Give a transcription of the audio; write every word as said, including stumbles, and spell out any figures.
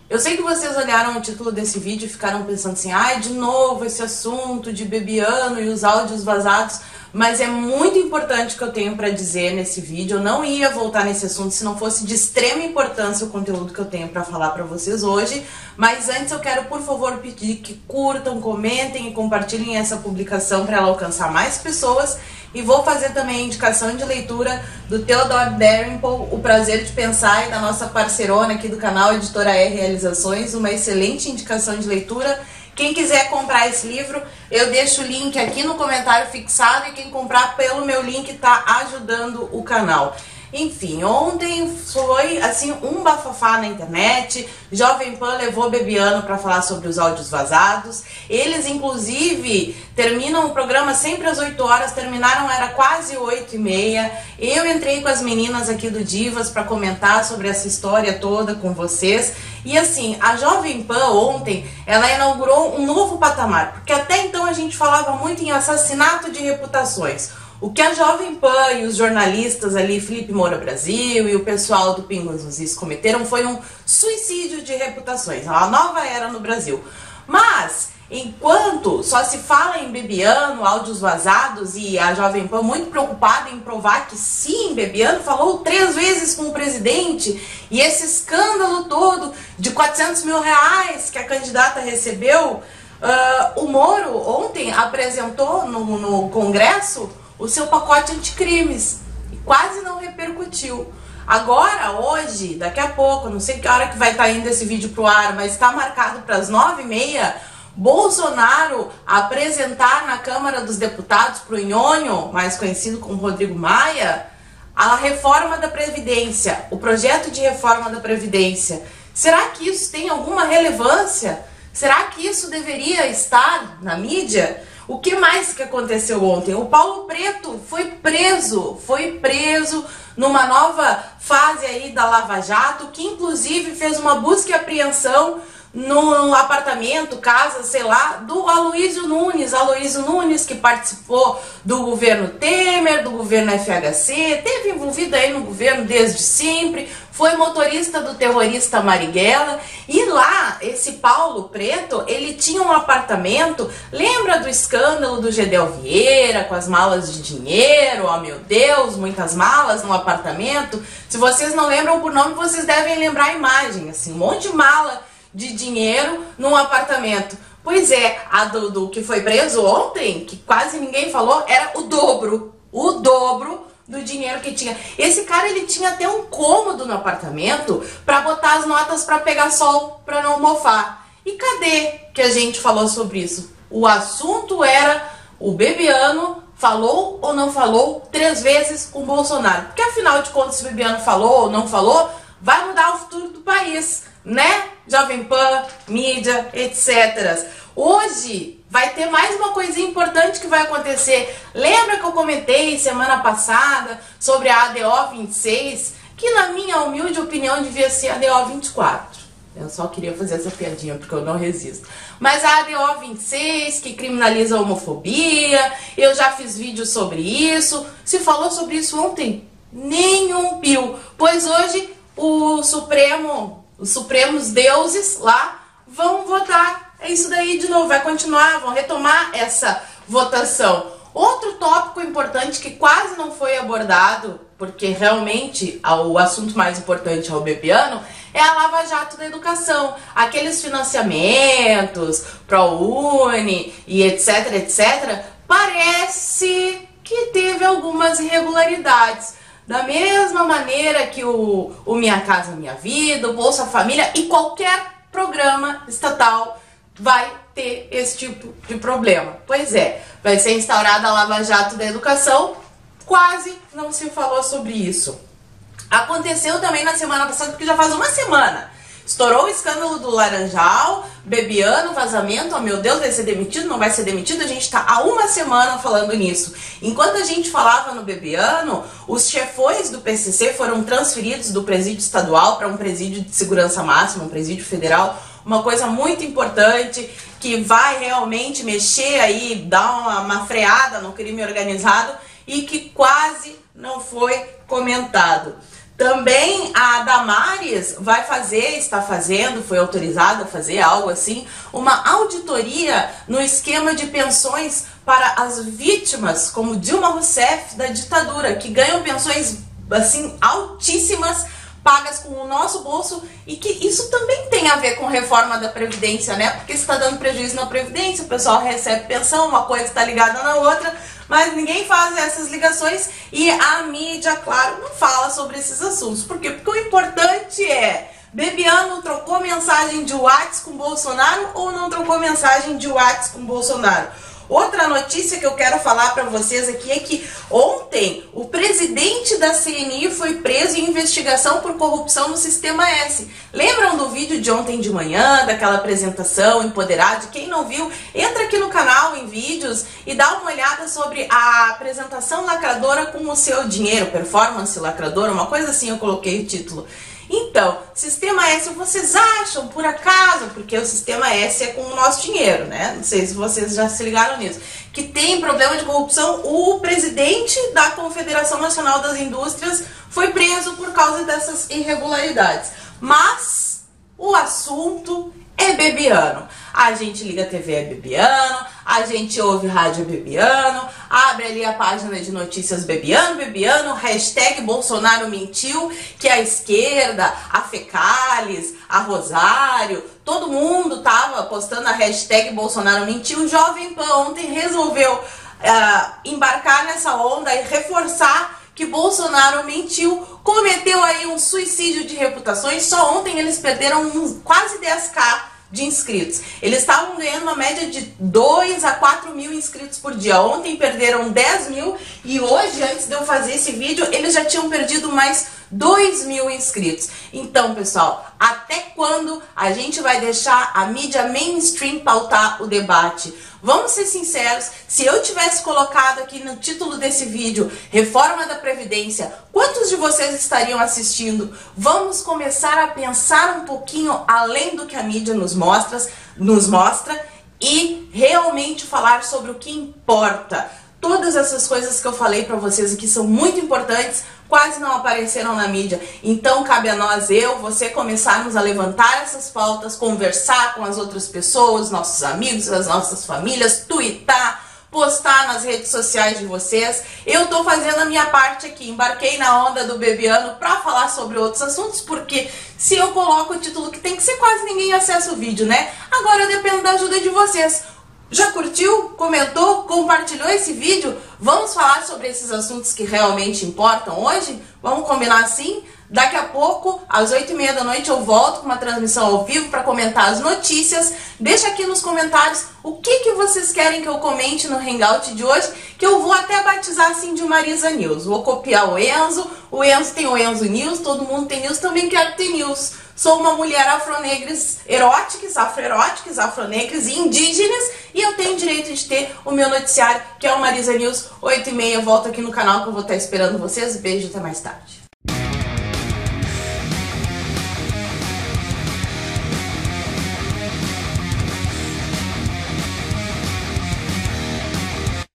Eu sei que vocês olharam o título desse vídeo e ficaram pensando assim, ai, de novo esse assunto de Bebiano e os áudios vazados, mas é muito importante o que eu tenho para dizer nesse vídeo. Eu não ia voltar nesse assunto se não fosse de extrema importância o conteúdo que eu tenho para falar para vocês hoje, mas antes eu quero, por favor, pedir que curtam, comentem e compartilhem essa publicação para ela alcançar mais pessoas. E vou fazer também a indicação de leitura do Theodore Dalrymple, O Prazer de Pensar, e da nossa parceirona aqui do canal, Editora R Realizações, uma excelente indicação de leitura. Quem quiser comprar esse livro, eu deixo o link aqui no comentário fixado, e quem comprar pelo meu link está ajudando o canal. Enfim, ontem foi assim um bafafá na internet. Jovem Pan levou Bebiano para falar sobre os áudios vazados. Eles inclusive terminam o programa sempre às oito horas, terminaram era quase oito e meia. Eu entrei com as meninas aqui do Divas para comentar sobre essa história toda com vocês. E assim, a Jovem Pan ontem, ela inaugurou um novo patamar, porque até então a gente falava muito em assassinato de reputações. O que a Jovem Pan e os jornalistas ali, Felipe Moura Brasil e o pessoal do Pingos nos Is cometeram foi um suicídio de reputações, uma nova era no Brasil. Mas, enquanto só se fala em Bebiano, áudios vazados, e a Jovem Pan muito preocupada em provar que sim, Bebiano falou três vezes com o presidente, e esse escândalo todo de quatrocentos mil reais que a candidata recebeu, uh, o Moro ontem apresentou no, no Congresso o seu pacote anticrimes e quase não repercutiu. Agora, hoje, daqui a pouco, não sei que hora que vai estar indo esse vídeo pro ar, mas está marcado para as nove e meia, Bolsonaro apresentar na Câmara dos Deputados pro Nhonho, mais conhecido como Rodrigo Maia, a reforma da Previdência, o projeto de reforma da Previdência. Será que isso tem alguma relevância? Será que isso deveria estar na mídia? O que mais que aconteceu ontem? O Paulo Preto foi preso, foi preso numa nova fase aí da Lava Jato, que inclusive fez uma busca e apreensão no apartamento, casa, sei lá, do Aloysio Nunes. Aloysio Nunes, que participou do governo Temer, do governo F H C, teve envolvido aí no governo desde sempre, foi motorista do terrorista Marighella. E lá, esse Paulo Preto, ele tinha um apartamento, lembra do escândalo do Gedel Vieira, com as malas de dinheiro, oh meu Deus, muitas malas no apartamento? Se vocês não lembram por nome, vocês devem lembrar a imagem, assim, um monte de mala de dinheiro num apartamento. Pois é, a do, do que foi preso ontem, que quase ninguém falou, era o dobro, o dobro do dinheiro que tinha. Esse cara, ele tinha até um cômodo no apartamento para botar as notas para pegar sol, para não mofar. E cadê que a gente falou sobre isso? O assunto era o Bebiano falou ou não falou três vezes com o Bolsonaro. Porque afinal de contas, se o Bebiano falou ou não falou, vai mudar o futuro do país, né? Jovem Pan, mídia, etcétera. Hoje vai ter mais uma coisinha importante que vai acontecer. Lembra que eu comentei semana passada sobre a A D O vinte e seis, que na minha humilde opinião devia ser a A D O vinte e quatro. Eu só queria fazer essa piadinha porque eu não resisto. Mas a A D O vinte e seis, que criminaliza a homofobia, eu já fiz vídeo sobre isso. Se falou sobre isso ontem? Nenhum pio. Pois hoje o Supremo, os Supremos Deuses lá vão votar. É isso daí de novo, vai continuar, vão retomar essa votação. Outro tópico importante que quase não foi abordado, porque realmente o assunto mais importante é o Bebiano, é a Lava Jato da Educação. Aqueles financiamentos, ProUni e etc, etcétera, parece que teve algumas irregularidades. Da mesma maneira que o, o Minha Casa Minha Vida, o Bolsa Família e qualquer programa estatal vai ter esse tipo de problema. Pois é, vai ser instaurada a Lava Jato da Educação, quase não se falou sobre isso. Aconteceu também na semana passada, porque já faz uma semana. Estourou o escândalo do Laranjal, Bebiano, vazamento, oh meu Deus, vai ser demitido, não vai ser demitido? A gente tá há uma semana falando nisso. Enquanto a gente falava no Bebiano, os chefões do P C C foram transferidos do presídio estadual para um presídio de segurança máxima, um presídio federal, uma coisa muito importante que vai realmente mexer aí, dar uma, uma freada no crime organizado e que quase não foi comentado. Também a Damares vai fazer, está fazendo, foi autorizada a fazer algo assim, uma auditoria no esquema de pensões para as vítimas, como Dilma Rousseff, da ditadura, que ganham pensões assim altíssimas, pagas com o nosso bolso, e que isso também tem a ver com reforma da Previdência, né? Porque está dando prejuízo na Previdência, o pessoal recebe pensão, uma coisa está ligada na outra, mas ninguém faz essas ligações e a mídia, claro, não fala sobre esses assuntos. Por quê? Porque o importante é: Bebiano trocou mensagem de WhatsApp com Bolsonaro ou não trocou mensagem de WhatsApp com Bolsonaro? Outra notícia que eu quero falar para vocês aqui é que ontem o presidente da C N I foi preso em investigação por corrupção no Sistema S. Lembram do vídeo de ontem de manhã, daquela apresentação empoderada? Quem não viu, entra aqui no canal em vídeos e dá uma olhada sobre a apresentação lacradora com o seu dinheiro, performance lacradora, uma coisa assim eu coloquei o título. Então, Sistema S, vocês acham, por acaso, porque o Sistema S é com o nosso dinheiro, né? Não sei se vocês já se ligaram nisso, que tem problema de corrupção. O presidente da Confederação Nacional das Indústrias foi preso por causa dessas irregularidades. Mas o assunto é Bebiano. A gente liga a T V é Bebiano, a gente ouve rádio Bebiano, abre ali a página de notícias Bebiano, Bebiano, hashtag Bolsonaro mentiu, que a esquerda, a Fecales, a Rosário, todo mundo tava postando a hashtag Bolsonaro mentiu. O Jovem Pan ontem resolveu uh, embarcar nessa onda e reforçar que Bolsonaro mentiu, cometeu aí um suicídio de reputações. Só ontem eles perderam um, quase dez mil de inscritos. Eles estavam ganhando uma média de dois a quatro mil inscritos por dia. Ontem perderam dez mil e hoje, antes de eu fazer esse vídeo, eles já tinham perdido mais dois mil inscritos. Então, pessoal, até quando a gente vai deixar a mídia mainstream pautar o debate? Vamos ser sinceros, se eu tivesse colocado aqui no título desse vídeo Reforma da Previdência, quantos de vocês estariam assistindo? Vamos começar a pensar um pouquinho além do que a mídia nos mostra, nos mostra e realmente falar sobre o que importa. Todas essas coisas que eu falei para vocês aqui são muito importantes, quase não apareceram na mídia. Então cabe a nós, eu, você, começarmos a levantar essas pautas, conversar com as outras pessoas, nossos amigos, as nossas famílias, twittar, postar nas redes sociais de vocês. Eu tô fazendo a minha parte aqui, embarquei na onda do Bebiano para falar sobre outros assuntos, porque se eu coloco o título que tem que ser, quase ninguém acessa o vídeo, né? Agora eu dependo da ajuda de vocês. Já curtiu? Comentou? Compartilhou esse vídeo? Vamos falar sobre esses assuntos que realmente importam hoje? Vamos combinar assim? Daqui a pouco, às oito e meia da noite, eu volto com uma transmissão ao vivo para comentar as notícias. Deixa aqui nos comentários o que, que vocês querem que eu comente no Hangout de hoje, que eu vou até batizar assim de Marisa News. Vou copiar o Enzo, o Enzo tem o Enzo News, todo mundo tem News, também quero ter News. Sou uma mulher afronegras, eróticas, afroeróticas, afronegras e indígenas, e eu tenho direito de ter o meu noticiário, que é o Marisa News, oito e meia. Volto aqui no canal que eu vou estar esperando vocês. Beijo, até mais tarde.